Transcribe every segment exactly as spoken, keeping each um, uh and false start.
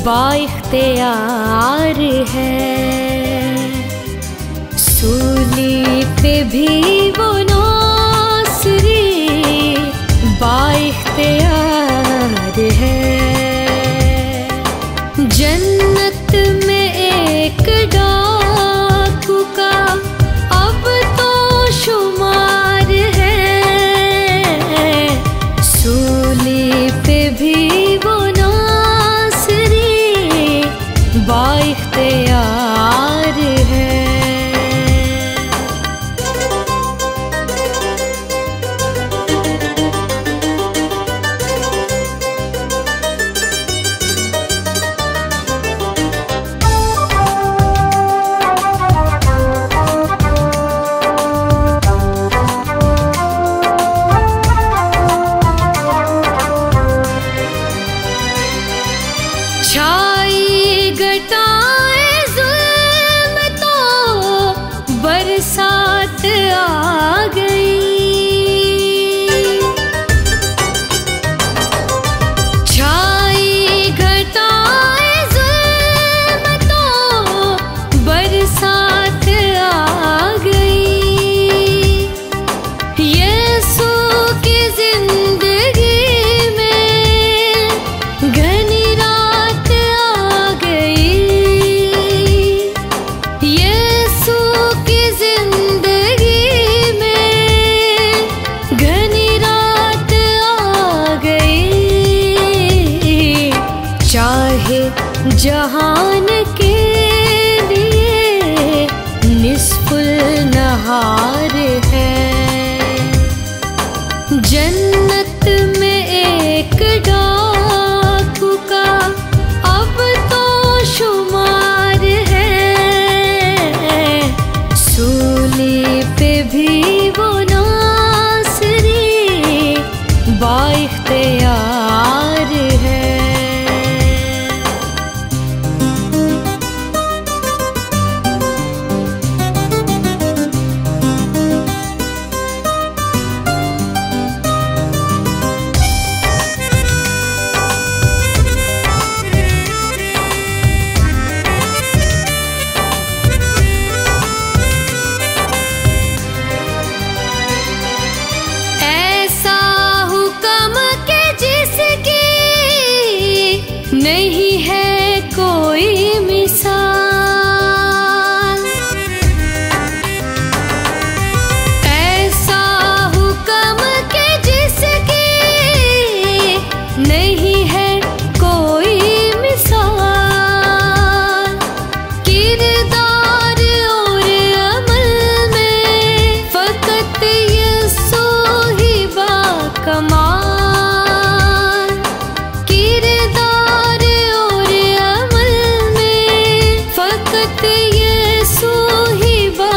बाइख्तियार है। सूली पे भी वो नासरी बाइख्तियार है। जन्नत में एक डाकू का अब तो शुमार है। सूली पे भी वो नासरी बाइख्तियार है। छाई घटाए ज़ुल्म तो बरसात आ गई। छाई घटाए ज़ुल्म तो बरसात आ गई। यीशु की जिंदगी में घनी रात आ गई। यीशु की जिंदगी में घनी रात आ गई। चाहे जहान के लिए निस्फुल नहार है। जन्नत में एक डाकू का अब तो शुमार है। सूली पे भी वो नासरी बाइख्तियार है। ऐसा हुक्म के जिसकी नहीं है कोई मिसाल। ऐसा हुक्म के जिसकी नहीं है कोई मिसाल। किरदार और अमल में फकत यीशु ही बाकमाल। किरदार और अमल में फकत यीशु ही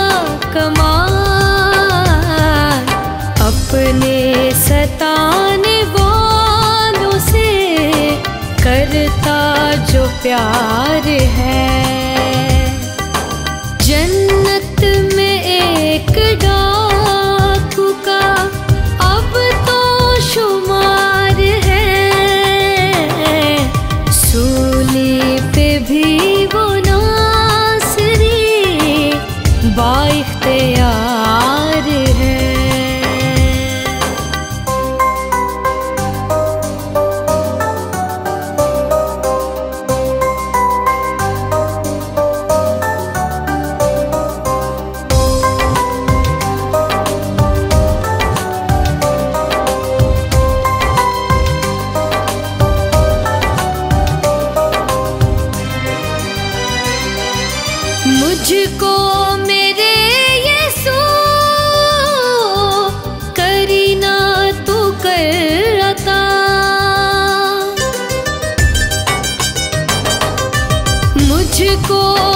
बाकमाल। अपने सताने वालों से करता जो प्यार है। जन्नत में एक डाकू का अब तो शुमार है। सूली पे भी वो नासरी बाइख्तियार है। मुझको मेरे यीशु करीना तू कर अता। मुझको